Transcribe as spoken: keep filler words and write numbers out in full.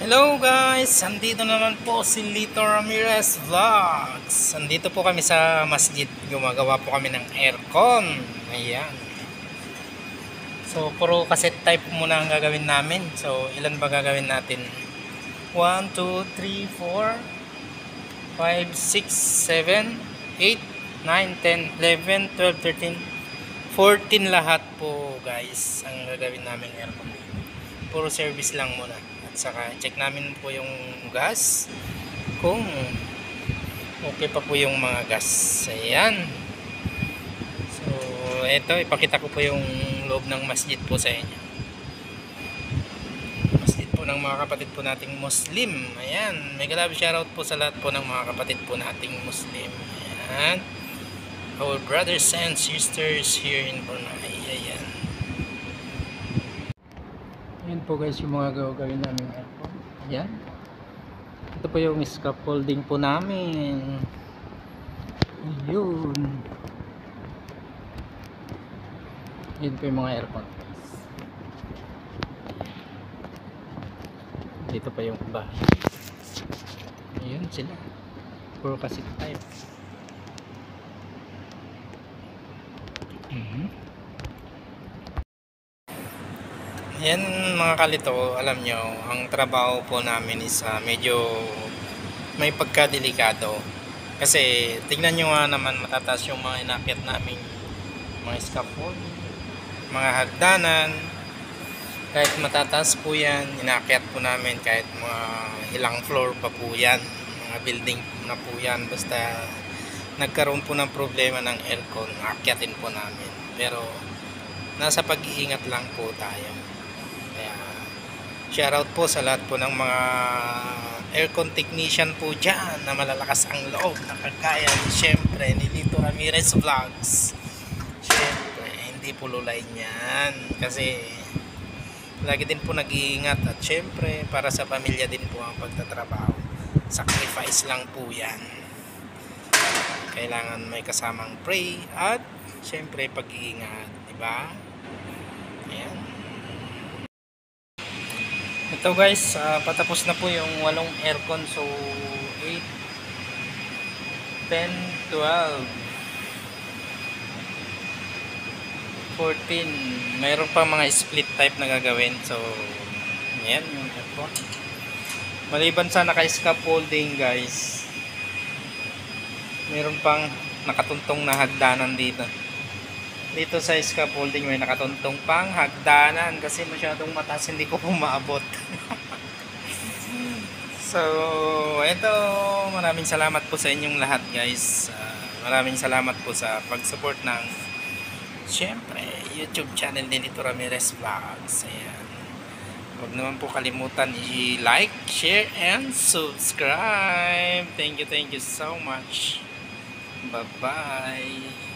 Hello guys! Andito naman po si Lito Ramirez Vlogs. Andito po kami sa masjid. Gumagawa po kami ng aircon. Ayan. So, puro cassette type muna ang gagawin namin. So, ilan ba gagawin natin? one, two, three, four, five, six, seven, eight, nine, ten, eleven, twelve, thirteen, fourteen lahat po guys ang gagawin namin aircon. Puro service lang muna. Saka check namin po yung gas kung okay pa po yung mga gas. Ayan. So eto, ipakita ko po yung loob ng masjid po sa inyo. Masjid po ng mga kapatid po nating Muslim. Ayan, mega love shoutout po sa lahat po ng mga kapatid po nating Muslim. Ayan, our brothers and sisters here in Brunei. Ayan. Ayan po guys yung mga gagawin namin aircon. Ayan. Ito po yung scaffolding po namin. Ayun. Ayan po yung mga aircon. Dito pa yung iba. Ayun sila. Puro cassette type. Mhm. Yan mga kalito, alam nyo, ang trabaho po namin is uh, medyo may pagkadelikado. Kasi tignan nyo nga naman, matataas yung mga inakyat namin, mga scaffold, mga hagdanan. Kahit matataas po yan, inakyat po namin kahit mga ilang floor pa po yan, mga building na po yan. Basta nagkaroon po ng problema ng aircon, akyatin po namin. Pero nasa pag-iingat lang po tayo. Kaya shoutout po sa lahat po ng mga aircon technician po dyan na malalakas ang loob na kagaya ni syempre ni Lito Ramirez Vlogs. Syempre hindi po lulay niyan kasi lagi din po nag-iingat at syempre para sa pamilya din po ang pagtatrabaho. Sacrifice lang po yan. Kailangan may kasamang pray at syempre pag-iingat, diba? Ayan. Ito guys, uh, patapos na po yung walong aircon. So eight, ten, twelve, fourteen. Mayroon pa mga split type na gagawin. So ayan yung aircon. Maliban sa naka-scaffolding guys, mayroon pang nakatuntong na hagdanan dito. Dito sa scaffolding may nakatuntong pang hagdanan kasi masyadong mataas, hindi ko po maabot. So ito, maraming salamat po sa inyong lahat guys. Uh, maraming salamat po sa pag-support ng syempre YouTube channel ni Lito Ramirez Vlogs. Ayan. Huwag naman po kalimutan i-like, share, and subscribe. Thank you, thank you so much. Bye-bye.